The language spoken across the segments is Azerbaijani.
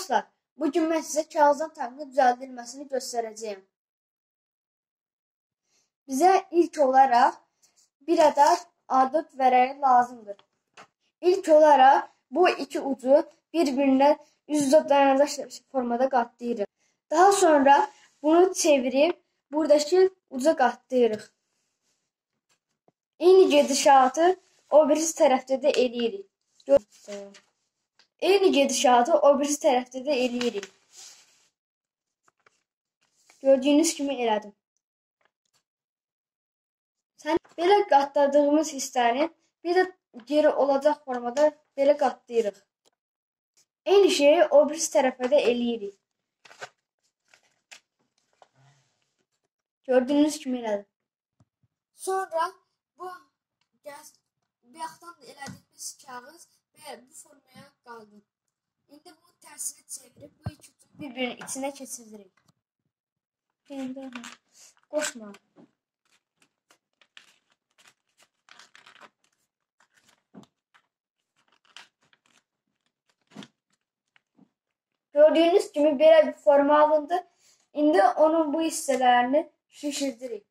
Dostlar, bugün mən sizə kağızdan tankın düzəldilməsini göstərəcəyim. Bizə ilk olaraq bir ədəd A4 vərəqi lazımdır. İlk olaraq bu iki ucu bir-birinə üz-üzə dayanacaq formada qatlayırıq. Daha sonra bunu çevirib buradakı uca qatlayırıq. Eyni gedişatı o birisi tərəfdə də eləyirik. Eyni gedişatı o birisi tərəfdə də eləyirik. Gördüyünüz kimi elədim. Belə qatladığımız hissəni bir də geri olacaq formada belə qatlayırıq. Eyni şeyi o birisi tərəfə də eləyirik. Gördüyünüz kimi elədim. Sonra bu bayaqdan elədiyimiz kağız və bu formaya qaldı. İndi bunu tərsinə çevirib bu iki ucu bir-birinin içinə keçiririk. Qoşma. Gördüyünüz kimi belə bir forma alındı. İndi onun bu hissələrini şişirdirik.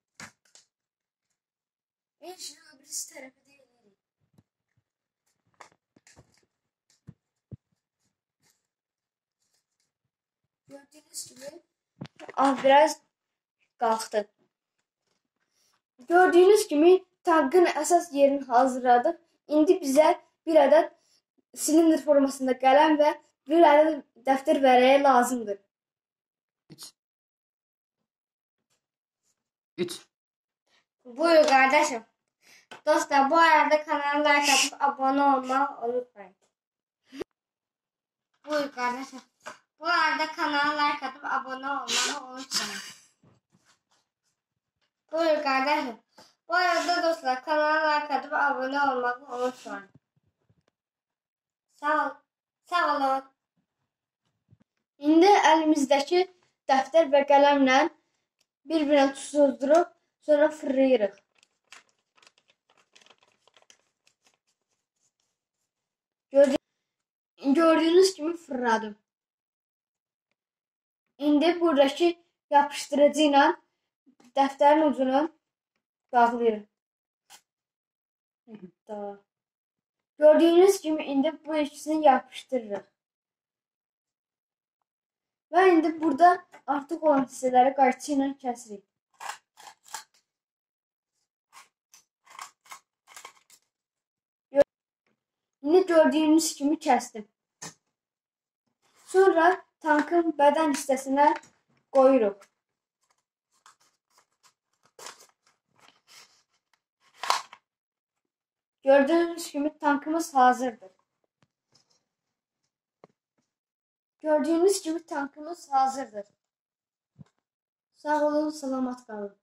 İnşallah öbürüsü tərəfə də eləyirik. Gördüyünüz gibi biraz qalxdı. Gördüyünüz kimi tankın əsas yerini hazırladıq. İndi bizə bir ədəd silindr formasında qələm və bir ədəd dəftər vərəqi lazımdır. 3. Buyur kardeşim. Dostlar bu arada kanala like atıp abone olmayı unutmayın. Buyur kardeşim. Bu arada kanala like atıp abone olmayı unutmayın. Buyur kardeşim. Bu arada dostlar kanala like atıp abone olmayı unutmayın. Sağ ol. Sağ olun. İndi əlimizdəki dəftər və qələmlə bir-birinə tutuzdurub sonra fırlayırıq. Gördüyünüz kimi fırladım. İndi buradakı yapışdırıcı ilə dəftərin ucunu bağlayırıq. Gördüyünüz kimi indi bu ikisini yapışdırırıq. Və indi burada artıq olan hissələri qayçı ilə kəsirik. İndi gördüyünüz kimi kəsdim. Sonra tankın bədən hissəsinə qoyuruq. Gördüyünüz kimi tankımız hazırdır. Gördüğünüz gibi tankımız hazırdır. Sağ olun, salamat kalın.